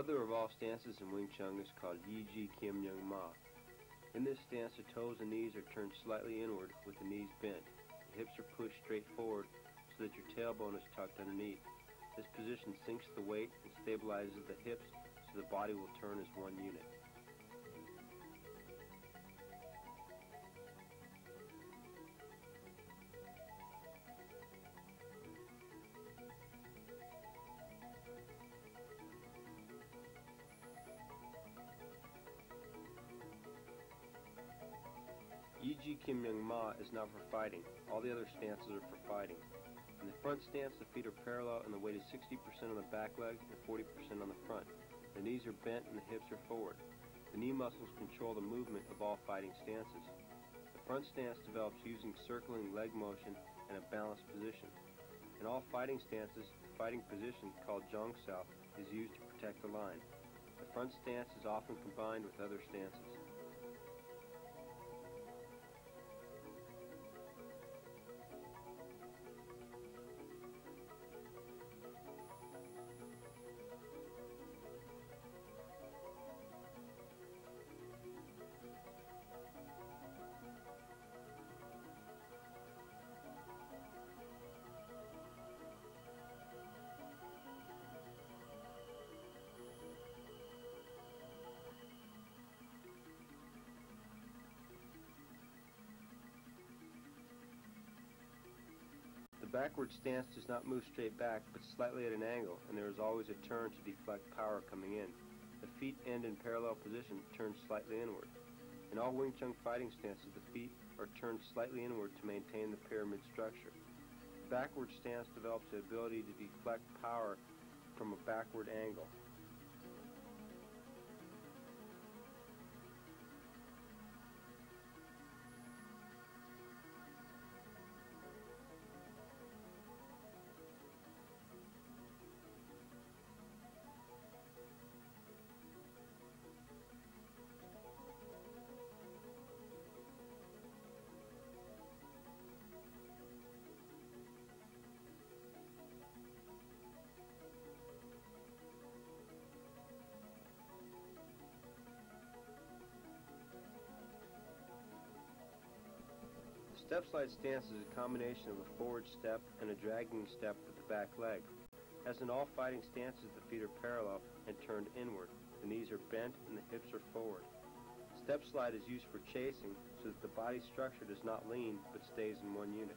mother of all stances in Wing Chun is called Yi Ji Kim Young Ma. In this stance, the toes and knees are turned slightly inward with the knees bent. The hips are pushed straight forward so that your tailbone is tucked underneath. This position sinks the weight and stabilizes the hips so the body will turn as one unit. Yi Ji Kim Young Ma is not for fighting. All the other stances are for fighting. In the front stance, the feet are parallel and the weight is 60% on the back leg and 40% on the front. The knees are bent and the hips are forward. The knee muscles control the movement of all fighting stances. The front stance develops using circling leg motion and a balanced position. In all fighting stances, the fighting position, called Zhong Sao, is used to protect the line. The front stance is often combined with other stances. The backward stance does not move straight back, but slightly at an angle, and there is always a turn to deflect power coming in. The feet end in parallel position, turned slightly inward. In all Wing Chun fighting stances, the feet are turned slightly inward to maintain the pyramid structure. The backward stance develops the ability to deflect power from a backward angle. Step slide stance is a combination of a forward step and a dragging step with the back leg. As in all fighting stances, the feet are parallel and turned inward. The knees are bent and the hips are forward. Step slide is used for chasing so that the body structure does not lean but stays in one unit.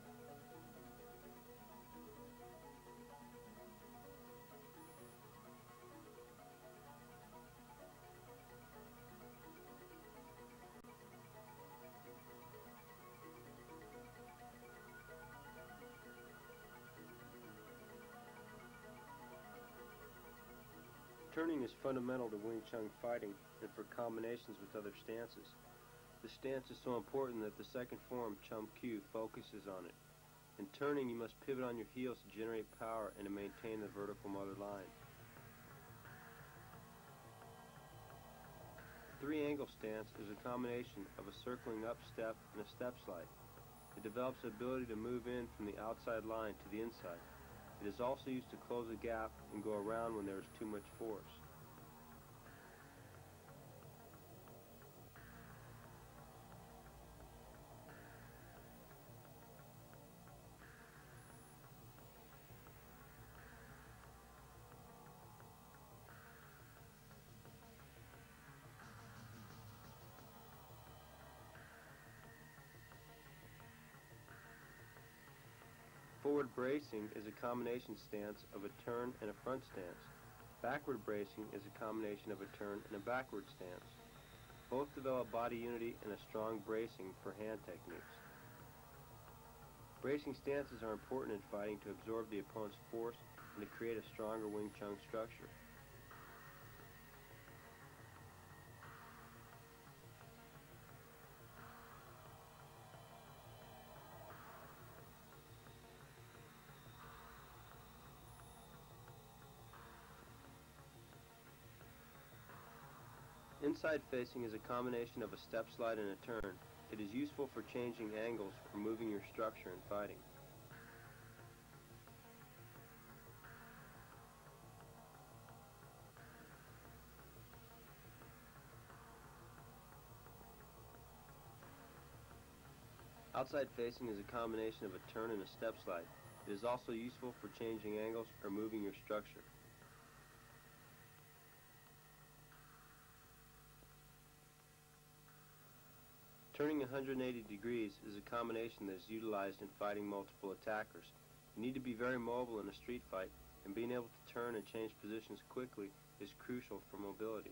Turning is fundamental to Wing Chun fighting and for combinations with other stances. The stance is so important that the second form, Chum Q, focuses on it. In turning, you must pivot on your heels to generate power and to maintain the vertical mother line. Three-angle stance is a combination of a circling up step and a step slide. It develops the ability to move in from the outside line to the inside. It is also used to close a gap and go around when there is too much force. Forward bracing is a combination stance of a turn and a front stance. Backward bracing is a combination of a turn and a backward stance. Both develop body unity and a strong bracing for hand techniques. Bracing stances are important in fighting to absorb the opponent's force and to create a stronger Wing Chun structure. Inside facing is a combination of a step slide and a turn. It is useful for changing angles or moving your structure in fighting. Outside facing is a combination of a turn and a step slide. It is also useful for changing angles or moving your structure. Turning 180 degrees is a combination that is utilized in fighting multiple attackers. You need to be very mobile in a street fight, and being able to turn and change positions quickly is crucial for mobility.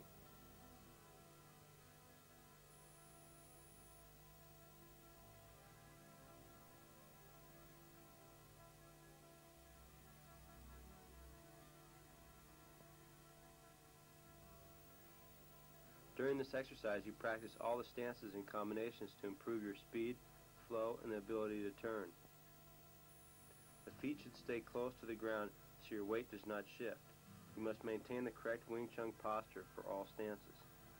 During this exercise, you practice all the stances and combinations to improve your speed, flow, and the ability to turn. The feet should stay close to the ground so your weight does not shift. You must maintain the correct Wing Chun posture for all stances.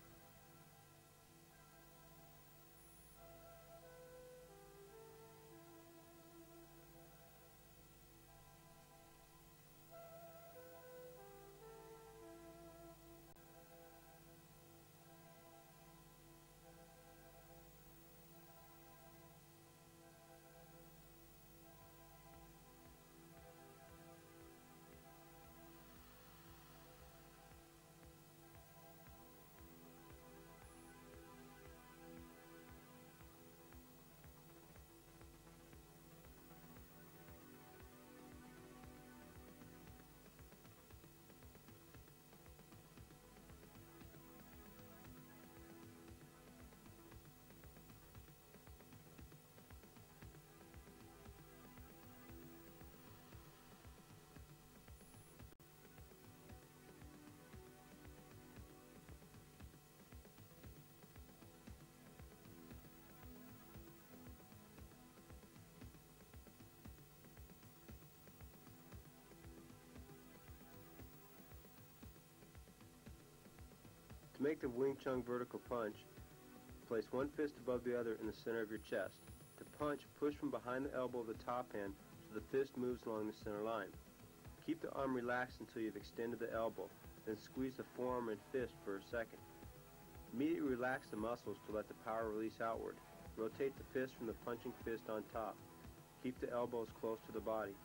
To make the Wing Chun vertical punch, place one fist above the other in the center of your chest. To punch, push from behind the elbow of the top hand so the fist moves along the center line. Keep the arm relaxed until you've extended the elbow, then squeeze the forearm and fist for a second. Immediately relax the muscles to let the power release outward. Rotate the fist from the punching fist on top. Keep the elbows close to the body.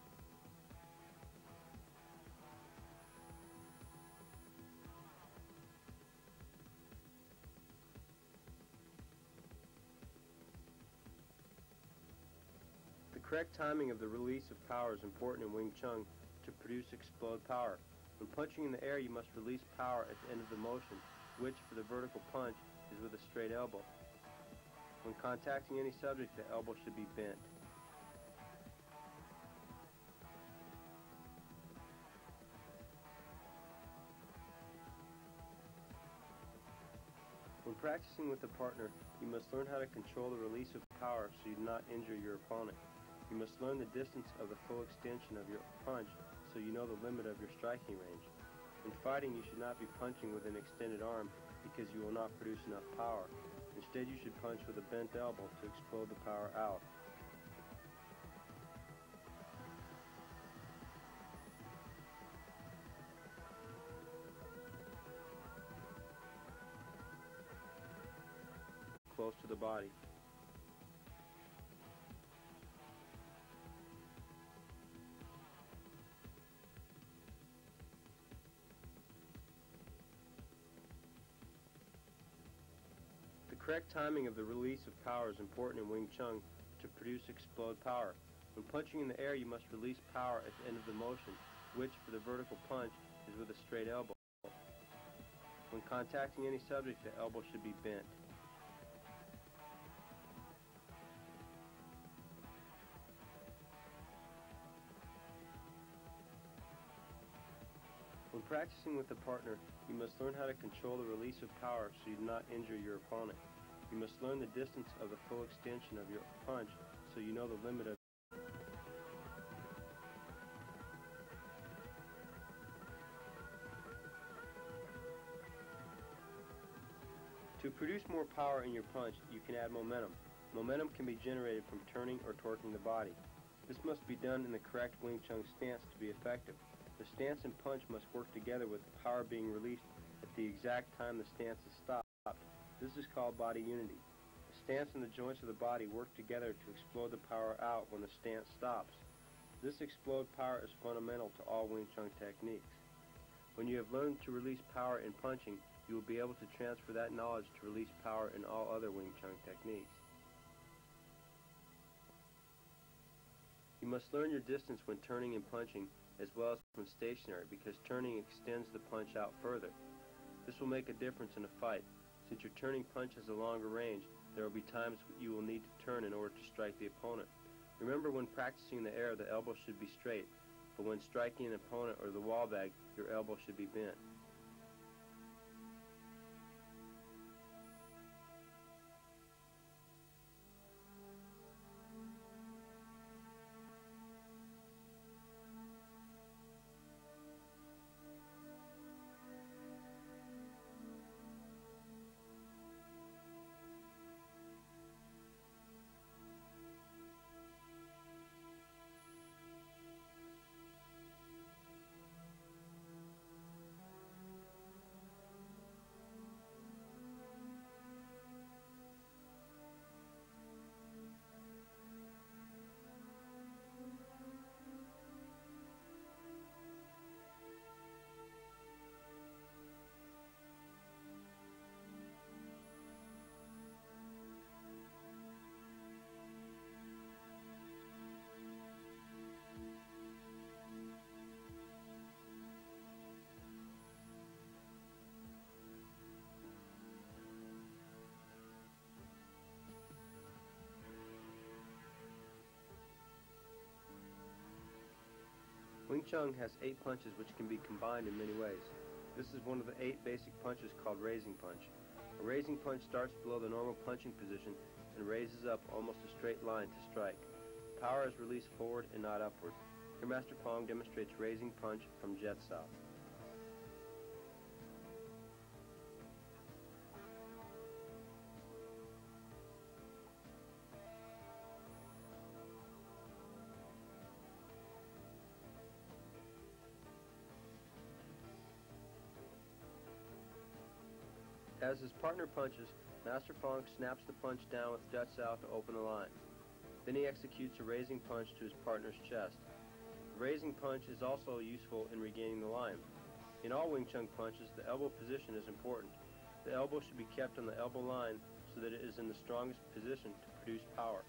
The correct timing of the release of power is important in Wing Chun to produce explode power. When punching in the air, you must release power at the end of the motion, which for the vertical punch is with a straight elbow. When contacting any subject, the elbow should be bent. When practicing with a partner, you must learn how to control the release of power so you do not injure your opponent. You must learn the distance of the full extension of your punch so you know the limit of your striking range. In fighting, you should not be punching with an extended arm because you will not produce enough power. Instead, you should punch with a bent elbow to explode the power out. Close to the body. The correct timing of the release of power is important in Wing Chun to produce explode power. When punching in the air, you must release power at the end of the motion, which for the vertical punch is with a straight elbow. When contacting any subject, the elbow should be bent. When practicing with a partner, you must learn how to control the release of power so you do not injure your opponent. You must learn the distance of the full extension of your punch so you know the limit of To produce more power in your punch, you can add momentum. Momentum can be generated from turning or torquing the body. This must be done in the correct Wing Chun stance to be effective. The stance and punch must work together with the power being released at the exact time the stance is stopped. This is called body unity. The stance and the joints of the body work together to explode the power out when the stance stops. This explode power is fundamental to all Wing Chun techniques. When you have learned to release power in punching, you will be able to transfer that knowledge to release power in all other Wing Chun techniques. You must learn your distance when turning and punching, as well as when stationary, because turning extends the punch out further. This will make a difference in a fight. Since your turning punch has a longer range, there will be times you will need to turn in order to strike the opponent. Remember, when practicing in the air, the elbow should be straight, but when striking an opponent or the wall bag, your elbow should be bent. Wing Chun has 8 punches which can be combined in many ways. This is one of the 8 basic punches called raising punch. A raising punch starts below the normal punching position and raises up almost a straight line to strike. Power is released forward and not upward. Here Master Fong demonstrates raising punch from jet style. As his partner punches, Master Fong snaps the punch down with jet style to open the line. Then he executes a raising punch to his partner's chest. The raising punch is also useful in regaining the line. In all Wing Chun punches, the elbow position is important. The elbow should be kept on the elbow line so that it is in the strongest position to produce power.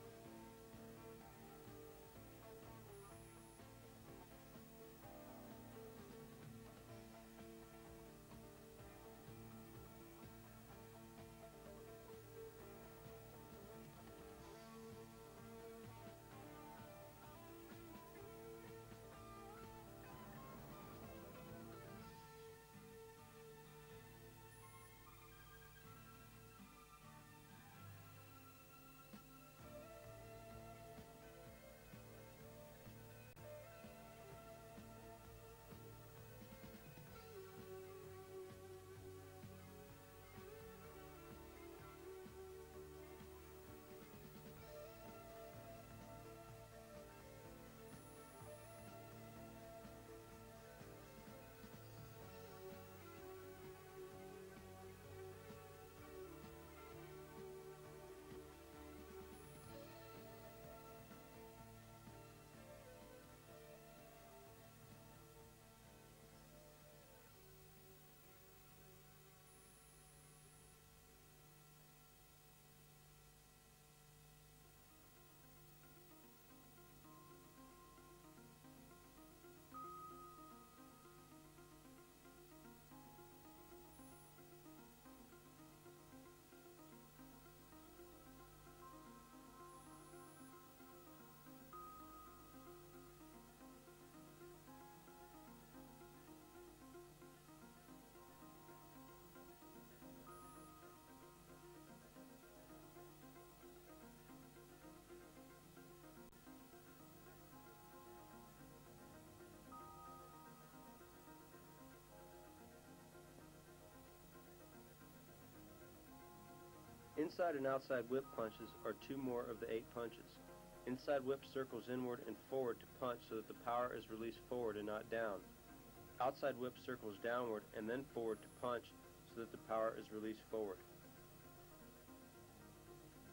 Inside and outside whip punches are 2 more of the 8 punches. Inside whip circles inward and forward to punch so that the power is released forward and not down. Outside whip circles downward and then forward to punch so that the power is released forward.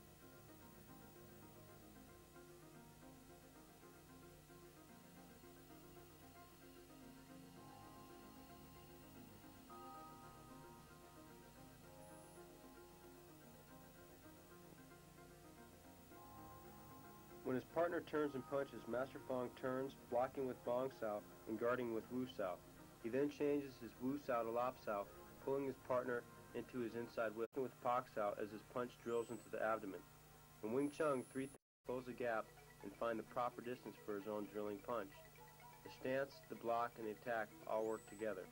When his partner turns and punches, Master Fong turns, blocking with Bong Sao and guarding with Wu Sao. He then changes his Wu Sao to Lop Sao, pulling his partner into his inside whip with Pak Sao as his punch drills into the abdomen. In Wing Chun, three things close the gap and find the proper distance for his own drilling punch. The stance, the block, and the attack all work together.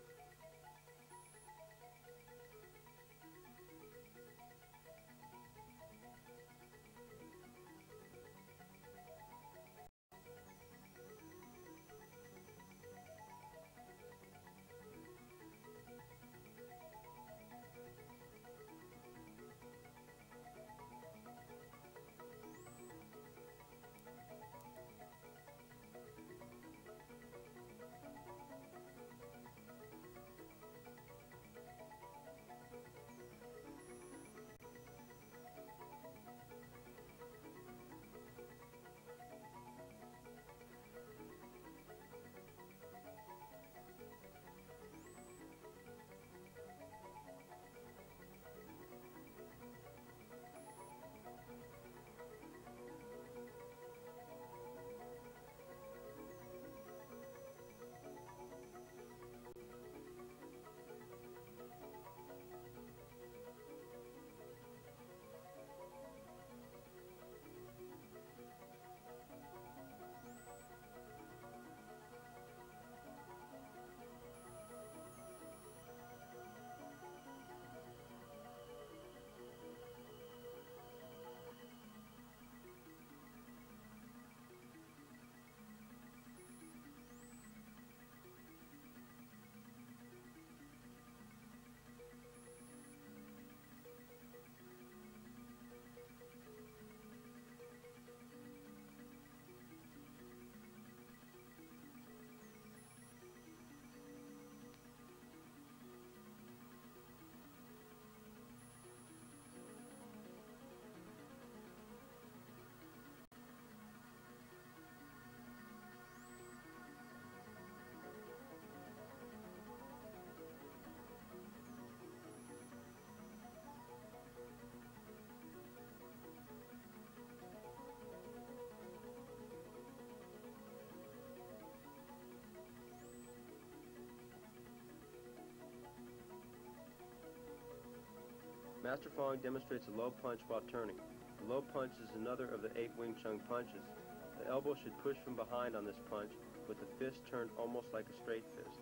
Master Fong demonstrates a low punch while turning. The low punch is another of the 8 Wing Chun punches. The elbow should push from behind on this punch, with the fist turned almost like a straight fist.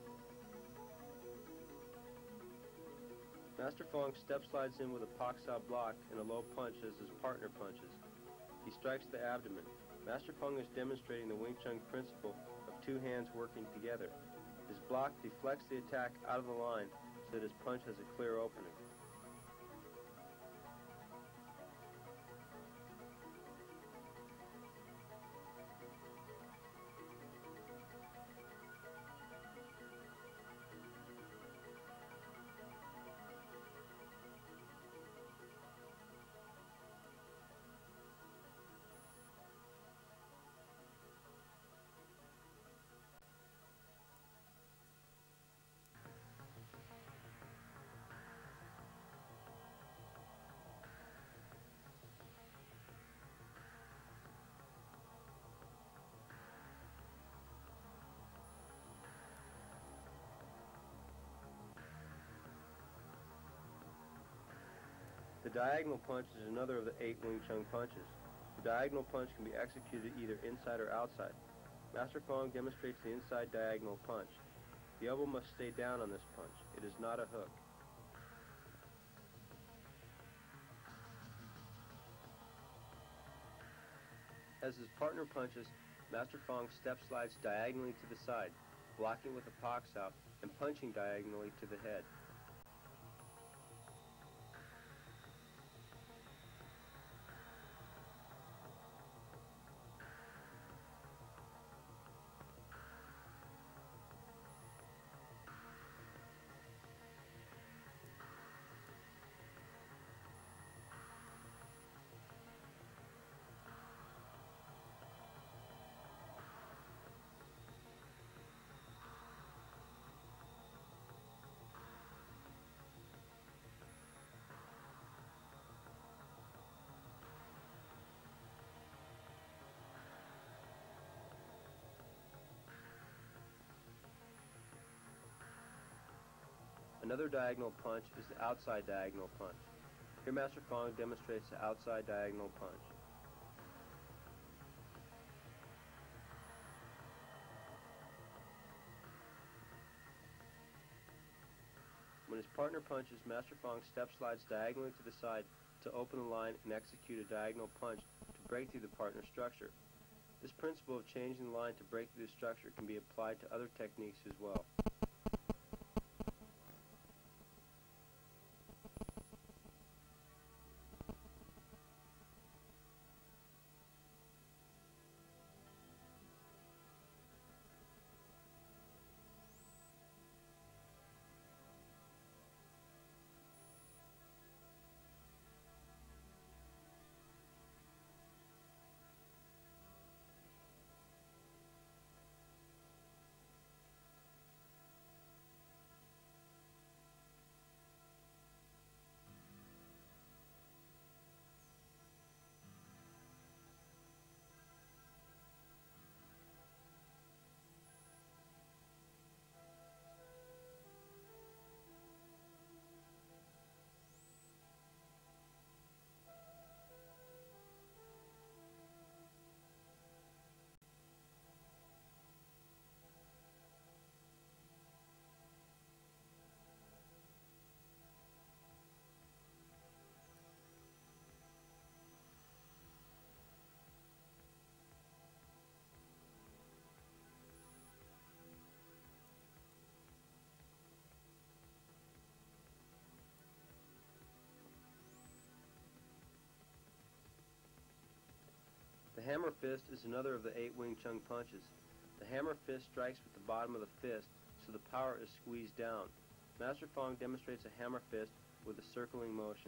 Master Fong step slides in with a Pak Sao block and a low punch as his partner punches. He strikes the abdomen. Master Fong is demonstrating the Wing Chun principle of 2 hands working together. His block deflects the attack out of the line so that his punch has a clear opening. The diagonal punch is another of the 8 Wing Chun punches. The diagonal punch can be executed either inside or outside. Master Fong demonstrates the inside diagonal punch. The elbow must stay down on this punch. It is not a hook. As his partner punches, Master Fong step slides diagonally to the side, blocking with a Pak Sao and punching diagonally to the head. Another diagonal punch is the outside diagonal punch. Here Master Fong demonstrates the outside diagonal punch. When his partner punches, Master Fong step slides diagonally to the side to open the line and execute a diagonal punch to break through the partner structure. This principle of changing the line to break through the structure can be applied to other techniques as well. The hammer fist is another of the 8 Wing Chun punches. The hammer fist strikes with the bottom of the fist, so the power is squeezed down. Master Fong demonstrates a hammer fist with a circling motion.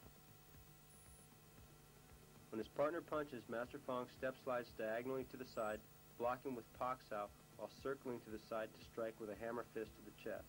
When his partner punches, Master Fong step slides diagonally to the side, blocking with Pak Sao, while circling to the side to strike with a hammer fist to the chest.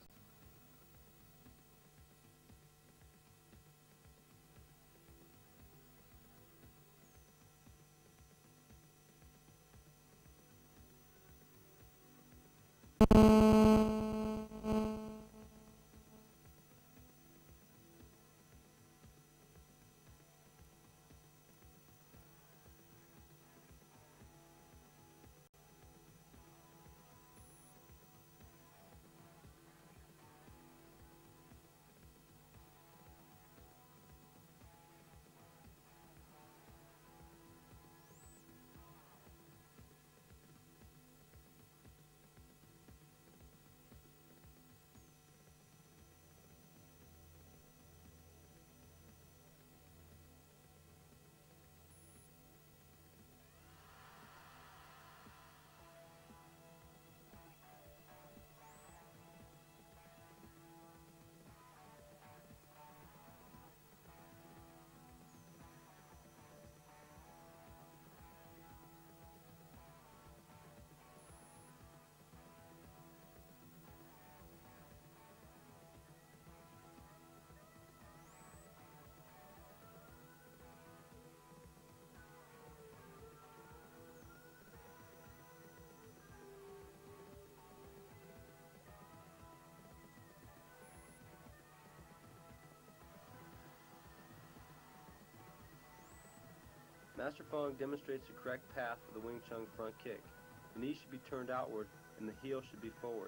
Master Fong demonstrates the correct path for the Wing Chun front kick. The knee should be turned outward and the heel should be forward.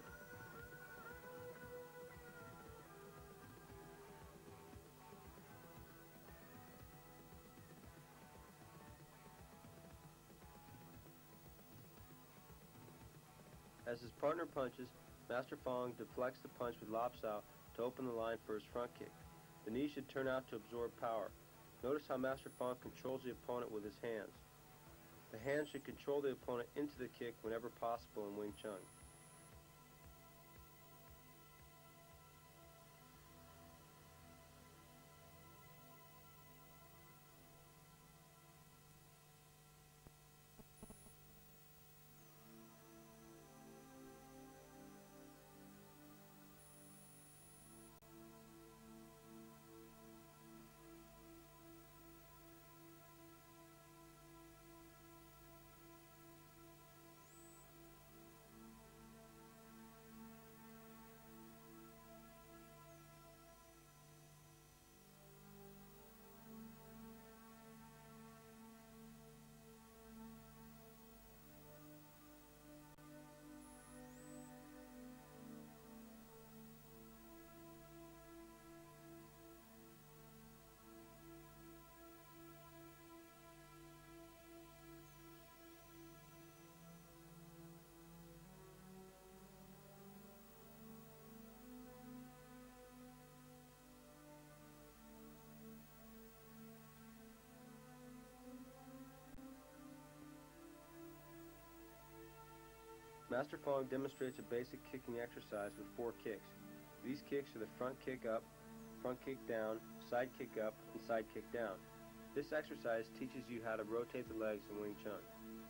As his partner punches, Master Fong deflects the punch with Lop Sao to open the line for his front kick. The knee should turn out to absorb power. Notice how Master Fong controls the opponent with his hands. The hands should control the opponent into the kick whenever possible in Wing Chun. Master Fong demonstrates a basic kicking exercise with 4 kicks. These kicks are the front kick up, front kick down, side kick up, and side kick down. This exercise teaches you how to rotate the legs in Wing Chun.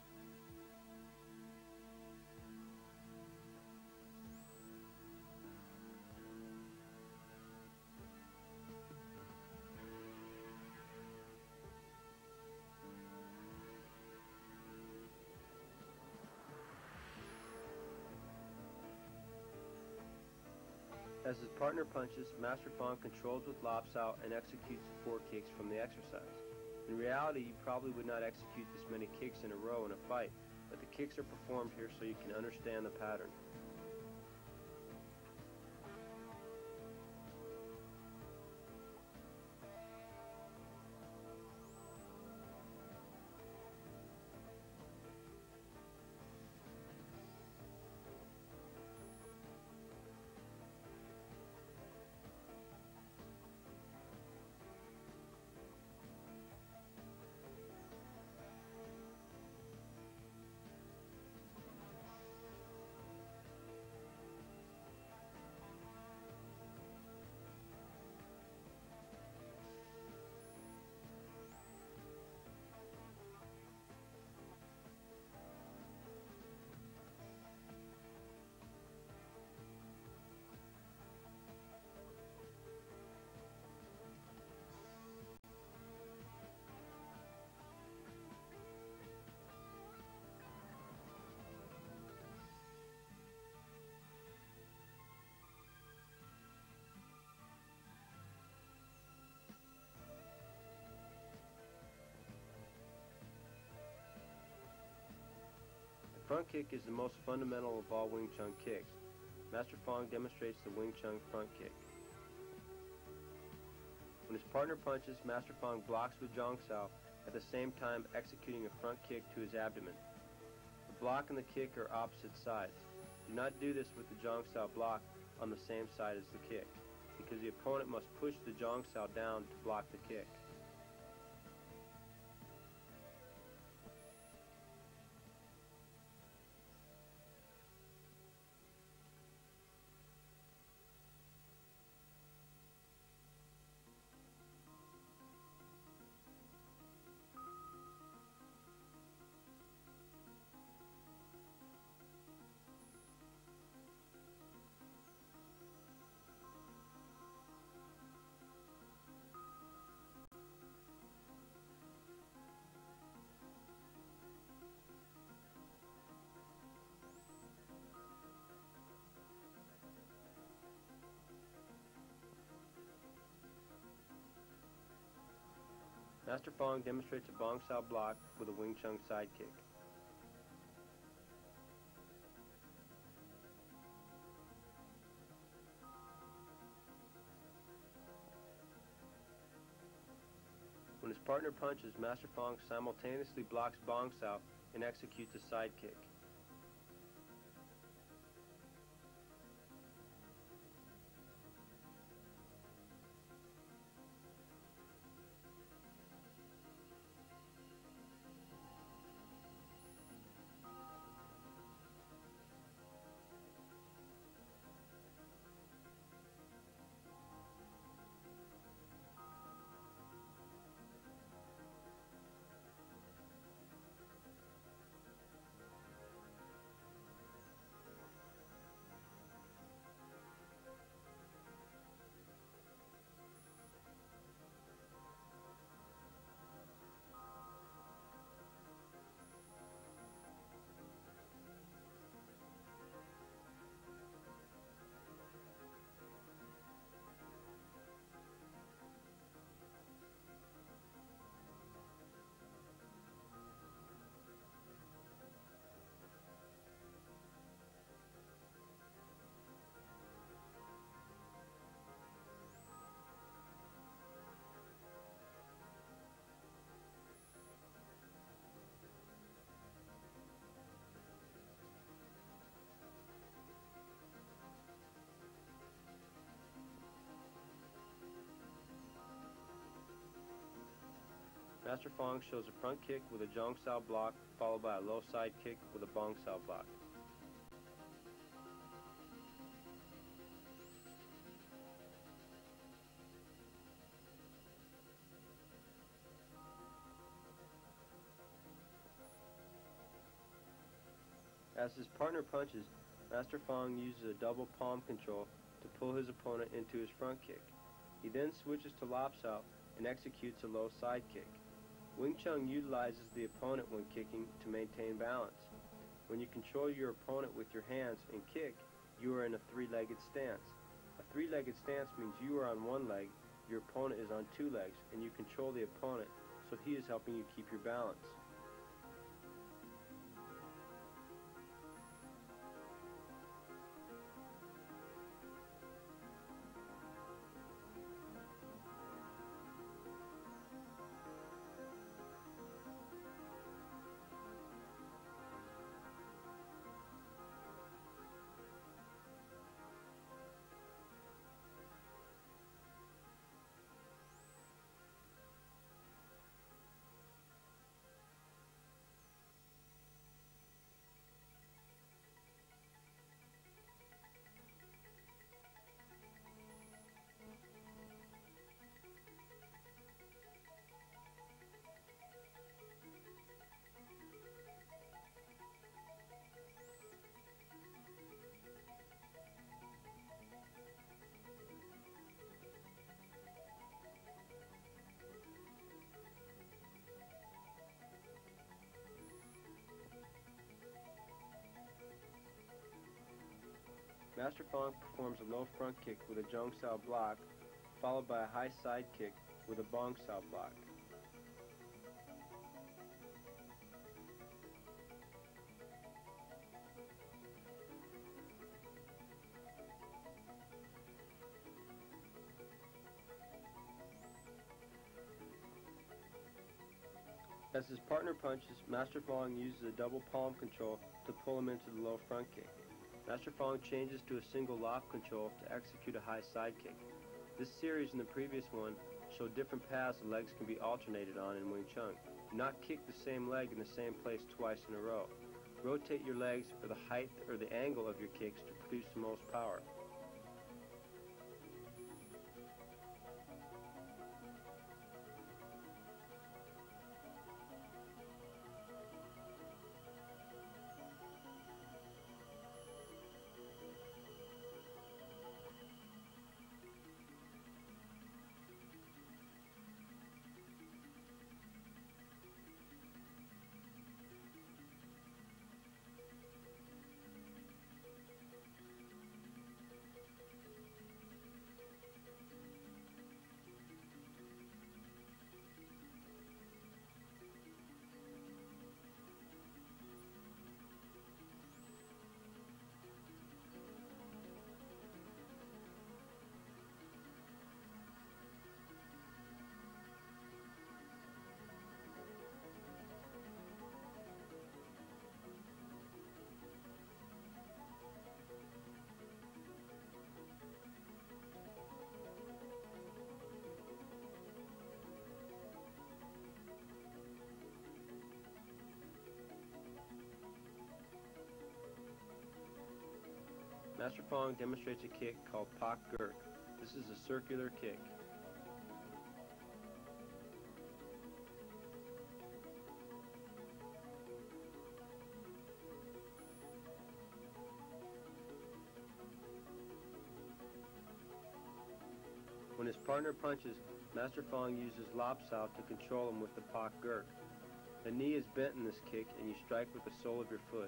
As his partner punches, Master Fong controls with lops out and executes the 4 kicks from the exercise. In reality, you probably would not execute this many kicks in a row in a fight, but the kicks are performed here so you can understand the pattern. The front kick is the most fundamental of all Wing Chun kicks. Master Fong demonstrates the Wing Chun front kick. When his partner punches, Master Fong blocks with Zhong Sao, at the same time executing a front kick to his abdomen. The block and the kick are opposite sides. Do not do this with the Zhong Sao block on the same side as the kick, because the opponent must push the Zhong Sao down to block the kick. Master Fong demonstrates a Bong Sao block with a Wing Chun side kick. When his partner punches, Master Fong simultaneously blocks Bong Sao and executes a side kick. Master Fong shows a front kick with a Zhong Sao block, followed by a low side kick with a Bong Sao block. As his partner punches, Master Fong uses a double palm control to pull his opponent into his front kick. He then switches to lop south and executes a low side kick. Wing Chun utilizes the opponent when kicking to maintain balance. When you control your opponent with your hands and kick, you are in a three-legged stance. A three-legged stance means you are on one leg, your opponent is on two legs, and you control the opponent, so he is helping you keep your balance. Master Fong performs a low front kick with a Zhong Sao block, followed by a high side kick with a Bong Sao block. As his partner punches, Master Fong uses a double palm control to pull him into the low front kick. Master Fong changes to a single lop control to execute a high side kick. This series and the previous one show different paths the legs can be alternated on in Wing Chun. Do not kick the same leg in the same place twice in a row. Rotate your legs for the height or the angle of your kicks to produce the most power. Master Fong demonstrates a kick called Pak Gurk. This is a circular kick. When his partner punches, Master Fong uses lop sao to control him with the Pak Gurk. The knee is bent in this kick and you strike with the sole of your foot.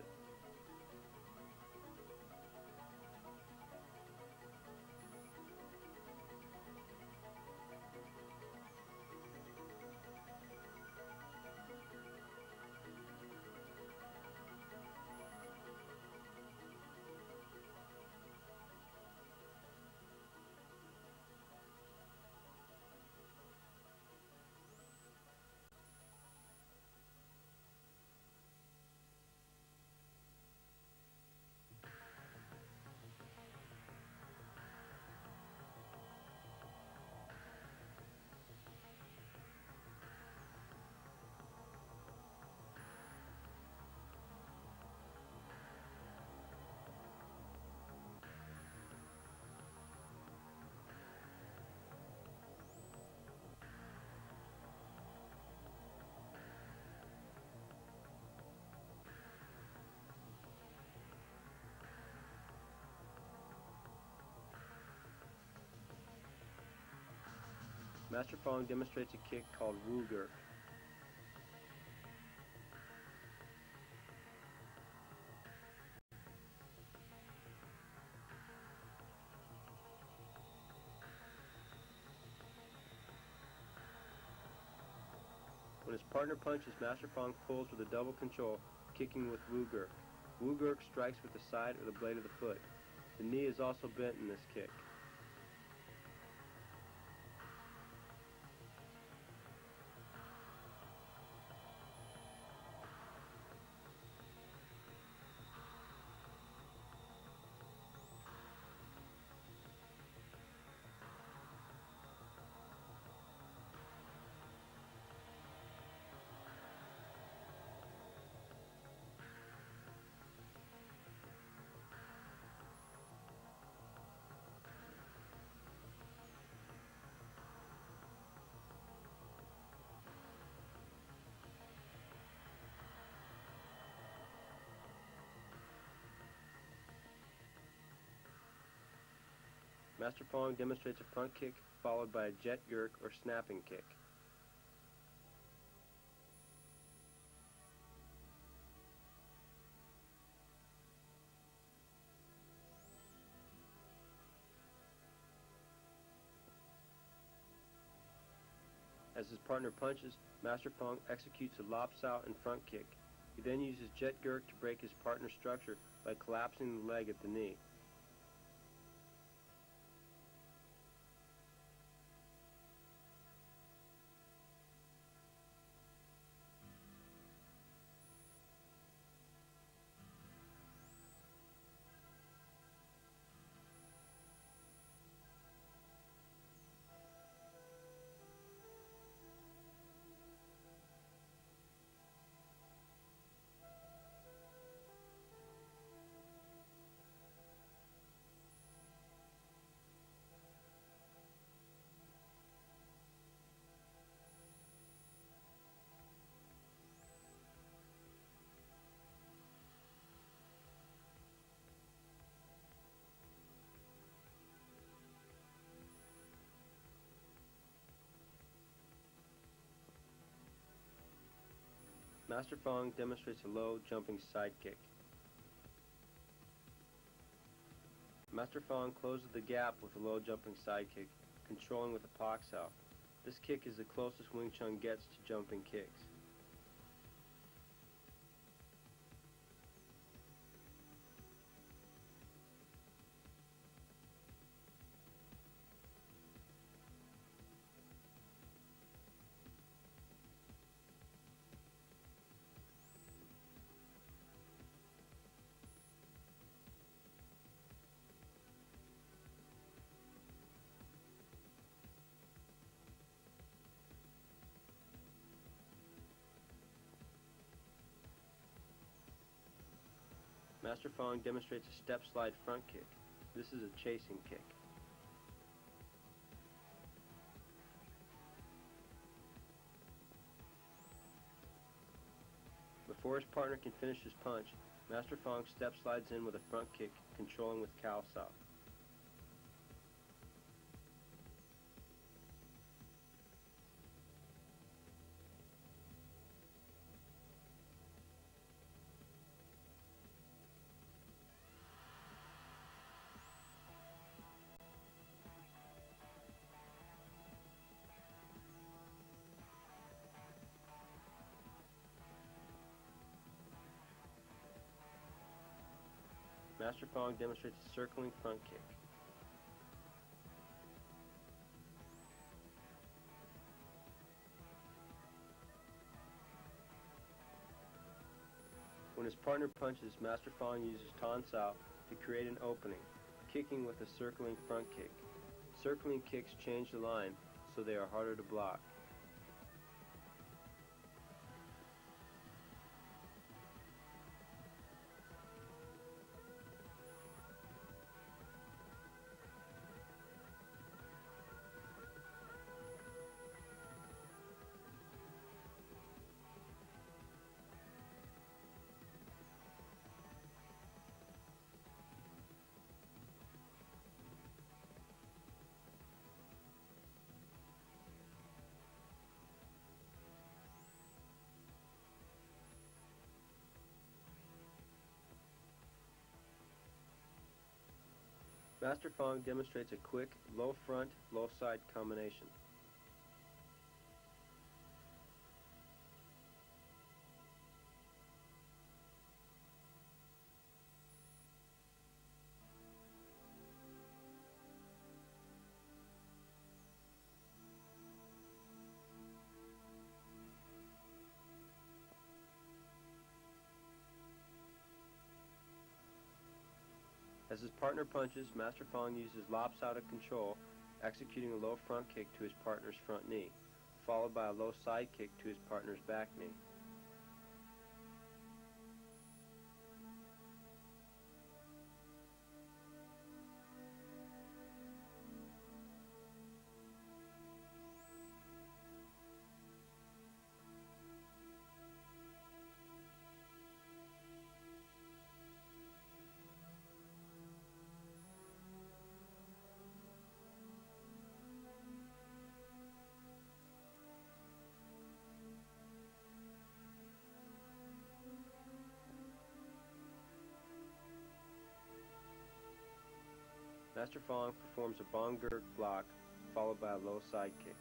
Master Fong demonstrates a kick called Wuger. When his partner punches, Master Fong pulls with a double control, kicking with Wuger. Wuger strikes with the side or the blade of the foot. The knee is also bent in this kick. Master Fong demonstrates a front kick followed by a jet yerk or snapping kick. As his partner punches, Master Fong executes a lopsao and front kick. He then uses jet yerk to break his partner's structure by collapsing the leg at the knee. Master Fong demonstrates a low jumping side kick. Master Fong closes the gap with a low jumping side kick, controlling with a pak sao. This kick is the closest Wing Chun gets to jumping kicks. Master Fong demonstrates a step slide front kick. This is a chasing kick. Before his partner can finish his punch, Master Fong step slides in with a front kick, controlling with cow sao. Master Fong demonstrates a circling front kick. When his partner punches, Master Fong uses tan sao to create an opening, kicking with a circling front kick. Circling kicks change the line, so they are harder to block. Master Fong demonstrates a quick low front, low side combination. As his partner punches, Master Fong uses lopsided control, executing a low front kick to his partner's front knee, followed by a low side kick to his partner's back knee. Master Fong performs a bong gurk block, followed by a low side kick.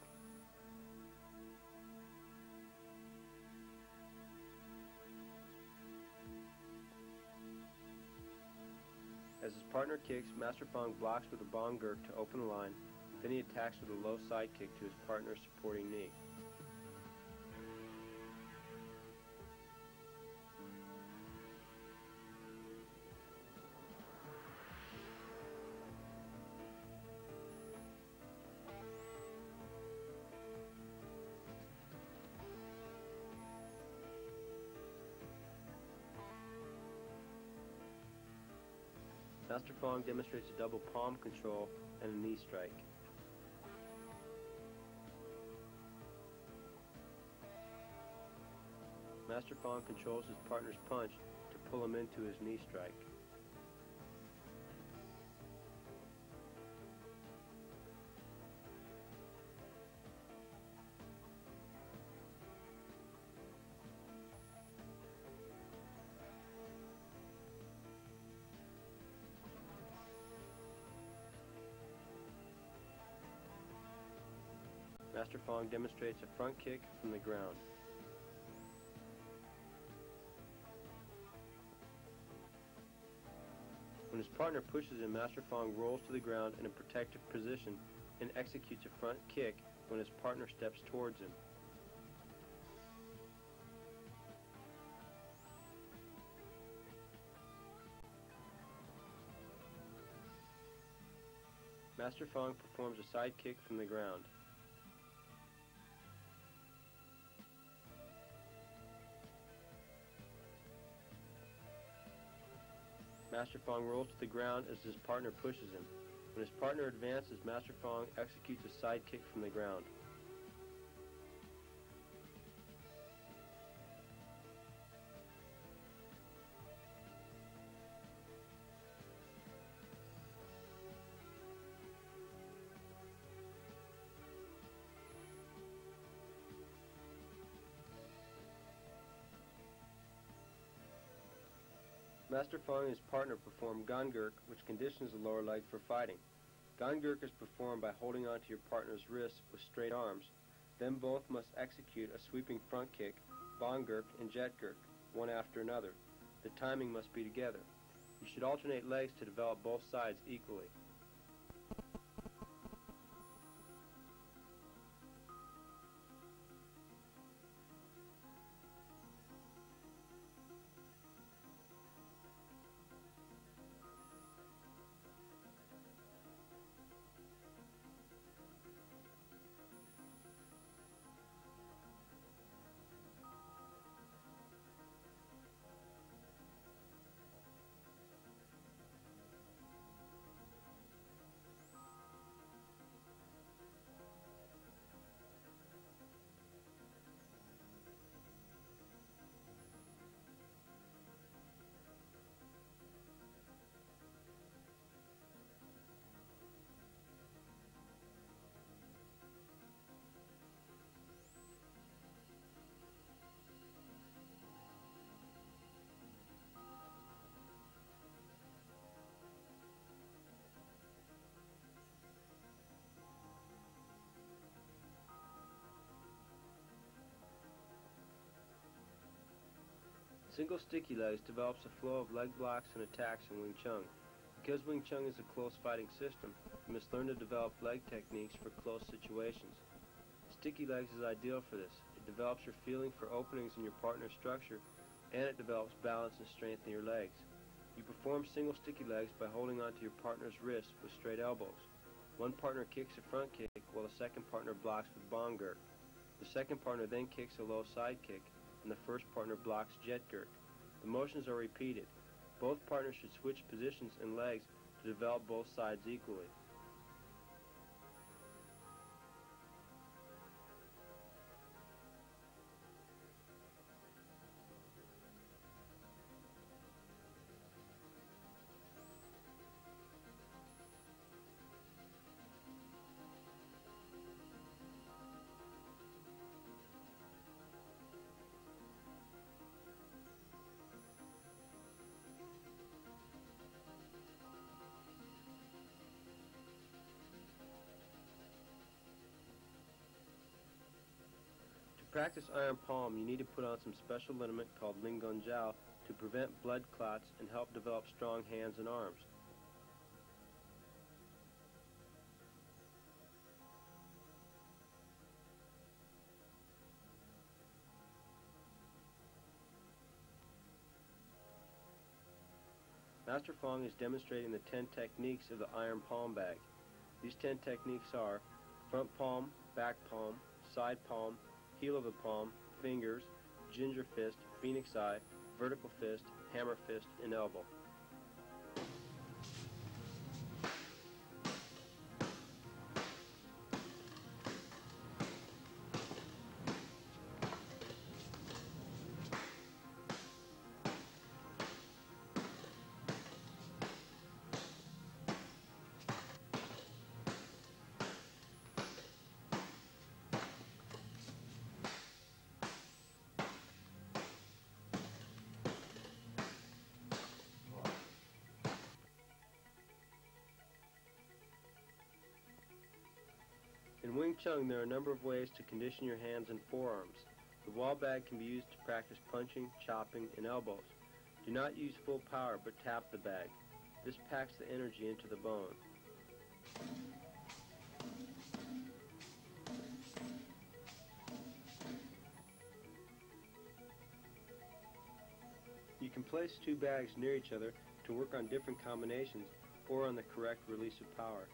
As his partner kicks, Master Fong blocks with a bong gurk to open the line, then he attacks with a low side kick to his partner's supporting knee. Master Fong demonstrates a double palm control and a knee strike. Master Fong controls his partner's punch to pull him into his knee strike. Master Fong demonstrates a front kick from the ground. When his partner pushes him, Master Fong rolls to the ground in a protective position and executes a front kick when his partner steps towards him. Master Fong performs a side kick from the ground. Master Fong rolls to the ground as his partner pushes him. When his partner advances, Master Fong executes a side kick from the ground. Master Fong and his partner perform gangurk, which conditions the lower leg for fighting. Gangurk is performed by holding onto your partner's wrists with straight arms. Then both must execute a sweeping front kick, bongurk, and jetgurk, one after another. The timing must be together. You should alternate legs to develop both sides equally. Single sticky legs develops a flow of leg blocks and attacks in Wing Chun. Because Wing Chun is a close fighting system, you must learn to develop leg techniques for close situations. Sticky legs is ideal for this. It develops your feeling for openings in your partner's structure, and it develops balance and strength in your legs. You perform single sticky legs by holding onto your partner's wrist with straight elbows. One partner kicks a front kick while the second partner blocks with bong gurt. The second partner then kicks a low side kick, and the first partner blocks jet gurt. The motions are repeated. Both partners should switch positions and legs to develop both sides equally. To practice iron palm, you need to put on some special liniment called lingonjiao to prevent blood clots and help develop strong hands and arms. Master Fong is demonstrating the 10 techniques of the iron palm bag. These 10 techniques are front palm, back palm, side palm, heel of the palm, fingers, ginger fist, phoenix eye, vertical fist, hammer fist, and elbow. In Wing Chun, there are a number of ways to condition your hands and forearms. The wall bag can be used to practice punching, chopping, and elbows. Do not use full power, but tap the bag. This packs the energy into the bone. You can place two bags near each other to work on different combinations or on the correct release of power.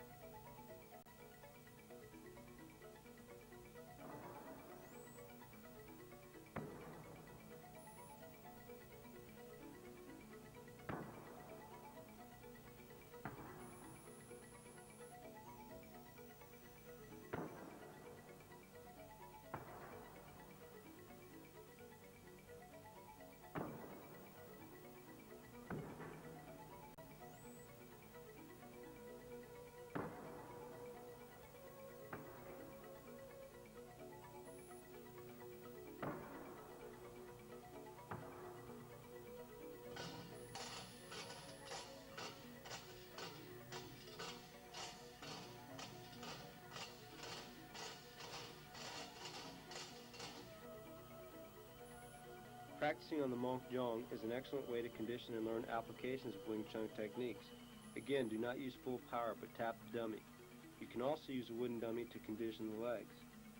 Practicing on the Monk Jong is an excellent way to condition and learn applications of Wing Chun techniques. Again, do not use full power, but tap the dummy. You can also use a wooden dummy to condition the legs.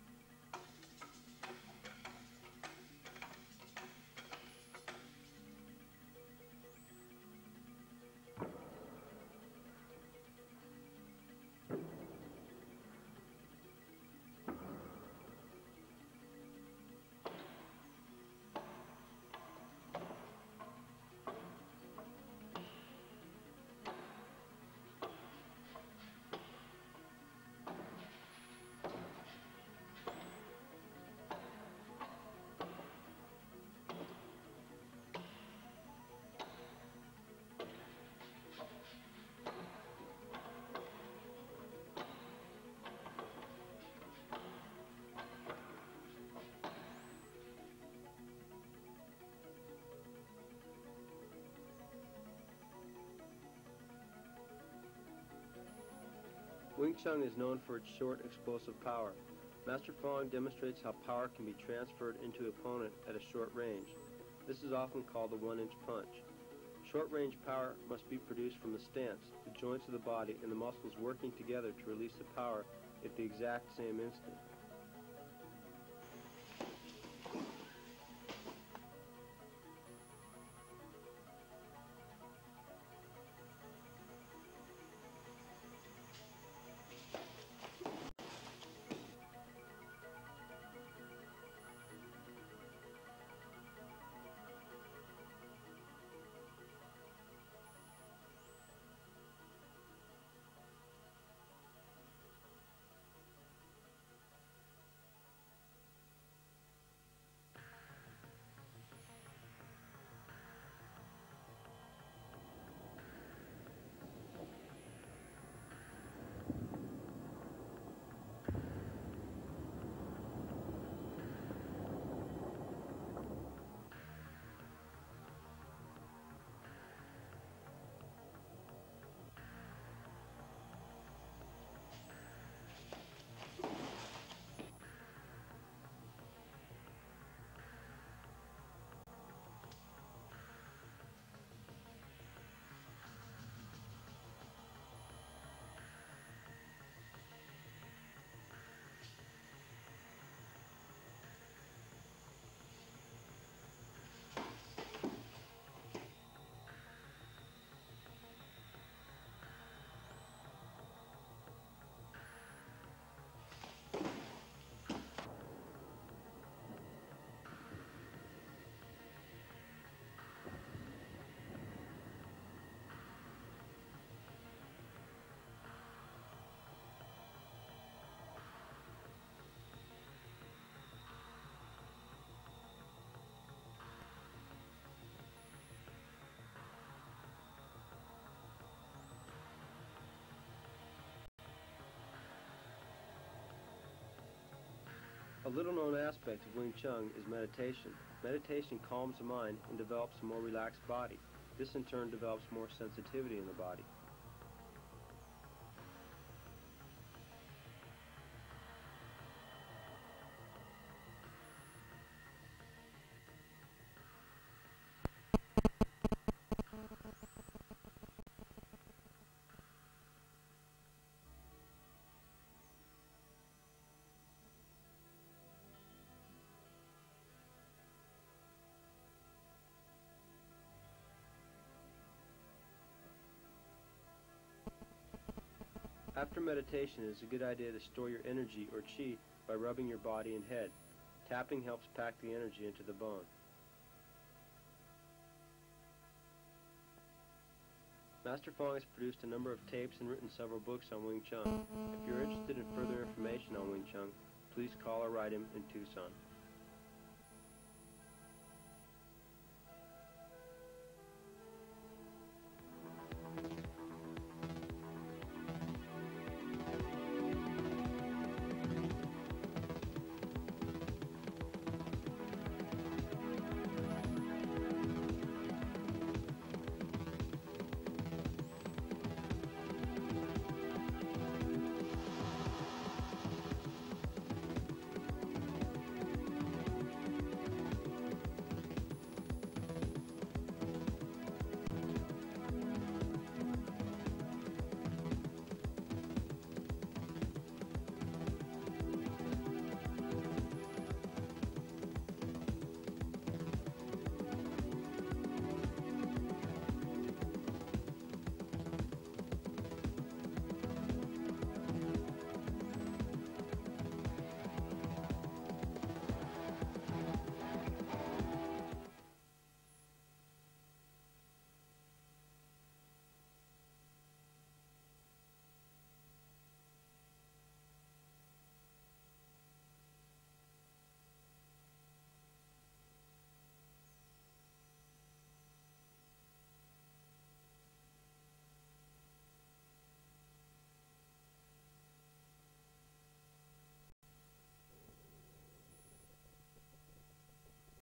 Wing Chun is known for its short, explosive power. Master Fong demonstrates how power can be transferred into an opponent at a short range. This is often called the 1-inch punch. Short-range power must be produced from the stance, the joints of the body, and the muscles working together to release the power at the exact same instant. A little-known aspect of Wing Chun is meditation. Meditation calms the mind and develops a more relaxed body. This in turn develops more sensitivity in the body. After meditation, it is a good idea to store your energy or chi by rubbing your body and head. Tapping helps pack the energy into the bone. Master Fong has produced a number of tapes and written several books on Wing Chun. If you're interested in further information on Wing Chun, please call or write him in Tucson.